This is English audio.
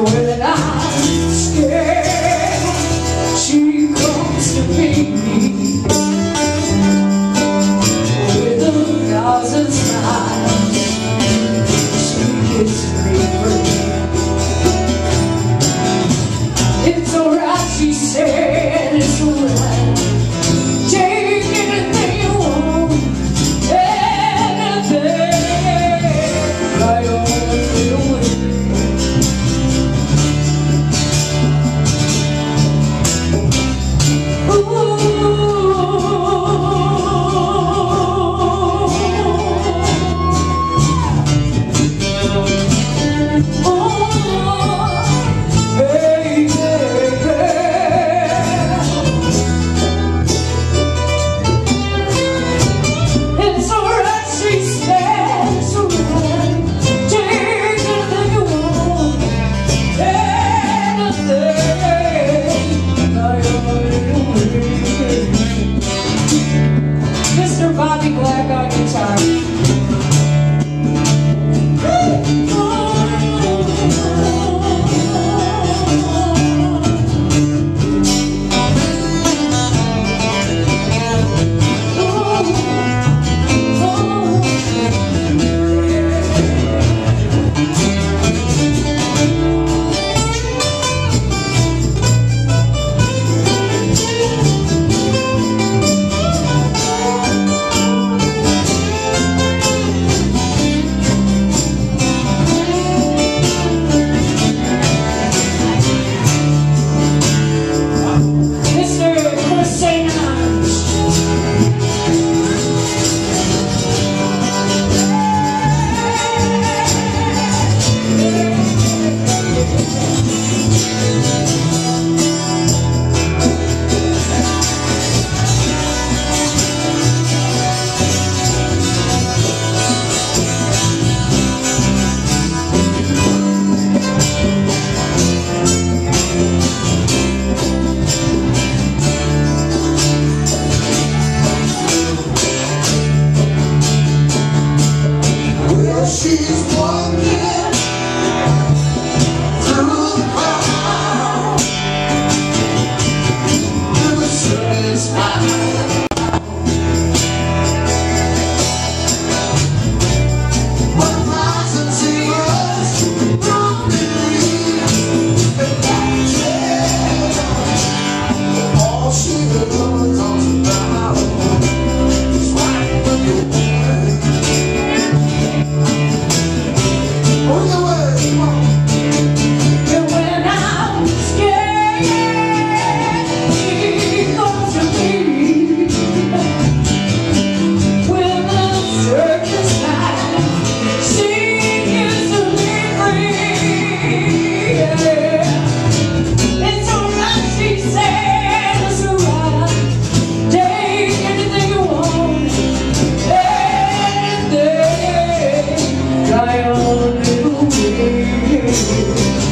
When I'm scared, she comes to me with a thousand smiles. She kisses me free. It's alright, she said, it's alright. Take anything you want, anything. I only feel with Bobby Black on guitar. She's walking through the crowd to the surface high. One thousand zebras don't believe in that tale. All she ever talks about is right with your boy. I only